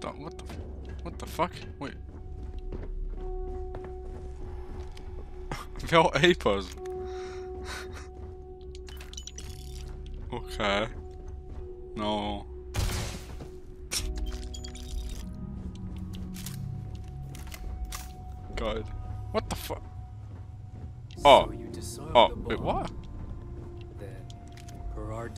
what the fuck? Wait. Wel A puzzle. Okay. No. God. What the fuck? Oh. So you dissolved Oh, the wait, bomb. what? Then, per our